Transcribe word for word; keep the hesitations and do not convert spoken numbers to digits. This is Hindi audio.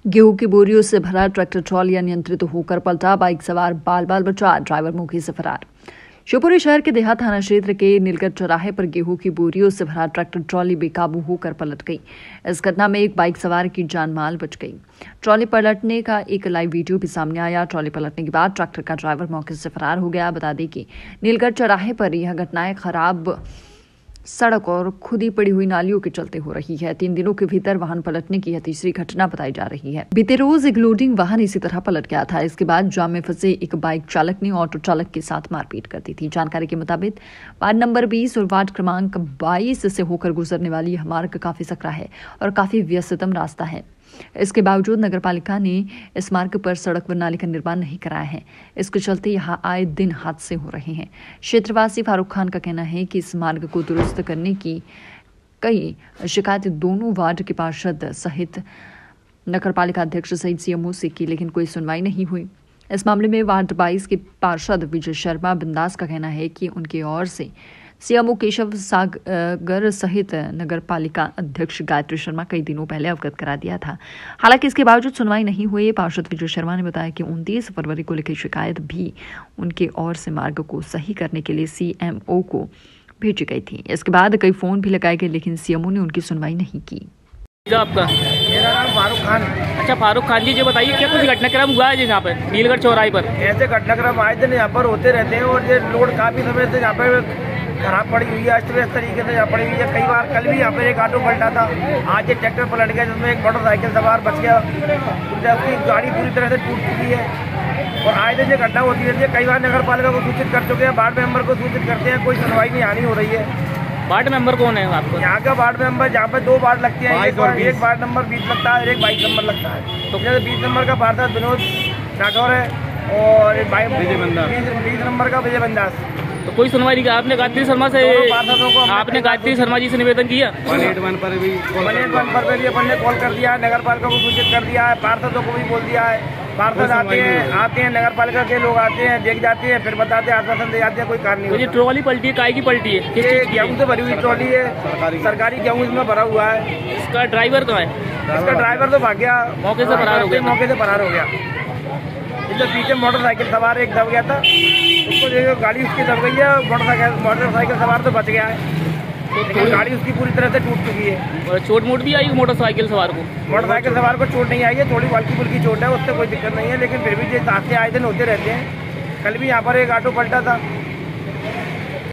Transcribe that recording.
गेहूं की बोरियों से भरा ट्रैक्टर ट्रॉली अनियंत्रित होकर पलटा, बाइक सवार बाल बाल बचा, ड्राइवर मौके से फरार। शिवपुरी शहर के देहात थाना क्षेत्र के नीलगढ़ चौराहे पर गेहूं की बोरियों से भरा ट्रैक्टर ट्रॉली बेकाबू होकर पलट गई। इस घटना में एक बाइक सवार की जान माल बच गई। ट्रॉली पलटने का एक लाइव वीडियो भी सामने आया। ट्रॉली पलटने के बाद ट्रैक्टर का ड्राइवर मौके से फरार हो गया। बता दें कि नीलगढ़ चौराहे पर यह घटनाएं खराब सड़क और खुदी पड़ी हुई नालियों के चलते हो रही है। तीन दिनों के भीतर वाहन पलटने की यह तीसरी घटना बताई जा रही है। बीते रोज एक लोडिंग वाहन इसी तरह पलट गया था। इसके बाद जाम में फंसे एक बाइक चालक ने ऑटो चालक के साथ मारपीट कर दी थी। जानकारी के मुताबिक वार्ड नंबर बीस और वार्ड क्रमांक बाईस से होकर गुजरने वाली यह मार्ग काफी सकरा है और काफी व्यस्ततम रास्ता है। इसके बावजूद नगरपालिका ने इस मार्ग पर सड़क व नाली का निर्माण नहीं कराया है। इसके चलते यहाँ आए दिन हादसे हो रहे हैं। क्षेत्रवासी फारूक खान का कहना है कि इस मार्ग को दुरुस्त करने की कई शिकायतें दोनों वार्ड के पार्षद सहित नगरपालिका अध्यक्ष सहित सीएमओ से की, लेकिन कोई सुनवाई नहीं हुई। इस मामले में वार्ड बाईस के पार्षद विजय शर्मा बिंदास का कहना है कि उनकी ओर से सीएमओ केशव सागर सहित नगर पालिका अध्यक्ष गायत्री शर्मा कई दिनों पहले अवगत करा दिया था। हालांकि इसके बावजूद सुनवाई नहीं हुई। पार्षद विजय शर्मा ने बताया कि उनतीस फरवरी को लिखी शिकायत भी उनके ओर से मार्ग को सही करने के लिए सीएमओ को भेजी गई थी। इसके बाद कई फोन भी लगाए गए, लेकिन सीएमओ ने उनकी सुनवाई नहीं की। आपका मेरा नाम फारूक खान। अच्छा फारूक खान जी, ये बताइए क्या कुछ घटनाक्रम हुआ है यहाँ पे नीलगढ़ चौराहे पर? ऐसे घटनाक्रम आए दिन यहाँ पर होते रहते हैं और ये रोड काफी समय से यहाँ पर खराब पड़ी हुई है, अस्त व्यस्त तरीके से यहाँ पड़ी हुई है। कई बार कल भी यहाँ पर एक ऑटो पलटा था, आज एक ट्रैक्टर पलट गया जिसमें एक मोटरसाइकिल सवार बच गया, जबकि गाड़ी पूरी तरह से टूट चुकी है। और आज दिन ये घटना होती रहती है। कई बार नगर पालिका को सूचित कर चुके हैं, वार्ड मेंबर को सूचित करते हैं, कोई सुनवाई नहीं आनी हो रही है। वार्ड मेंबर कौन है आपको? यहाँ का वार्ड मेंबर, जहाँ पे दो वार्ड लगते हैं, एक, एक वार्ड नंबर बीस लगता है, एक बाईस नंबर लगता है। तो जैसे बीस नंबर का पार्षद विनोद राठौर है और एक बीस नंबर का विजय बंदास। तो कोई सुनवाई नहीं? आपने गायत्री शर्मा से आपने गायत्री शर्मा जी से निवेदन किया? वन एट वन पर भी वन एट वन पर भी अपन ने कॉल कर दिया है, नगर पालिका को सूचित कर दिया है, पार्षदों को भी बोल दिया है। पार्षद आते हैं आते हैं नगर पालिका के लोग आते हैं, देख जाते हैं, फिर बताते हैं, आश्वासन दे जाते हैं, कोई कार्य नहीं होता। ये ट्रॉली पलटी है, काय की पलटी है? ये गेहूँ से भरी हुई ट्रॉली है, सरकारी गेहूँ इसमें भरा हुआ है। इसका ड्राइवर कहाँ है? इसका ड्राइवर तो भाग गया, मौके से फरार हो गया। मौके से फरार हो गया। इसलिए पीछे मोटरसाइकिल सवार एक दब गया था, उसको देखो गाड़ी उसकी दब गई है, मोटरसाइकिल मोटरसाइकिल सवार तो बच गया है, लेकिन गाड़ी उसकी पूरी तरह से टूट चुकी है। और चोट मोट भी आई मोटरसाइकिल सवार को? मोटरसाइकिल सवार को चोट नहीं आई है, थोड़ी हल्की फुल्की चोट है, उससे कोई दिक्कत नहीं है, लेकिन फिर भी ये हादसे आए दिन होते रहते हैं। कल भी यहाँ पर एक ऑटो पलटा था,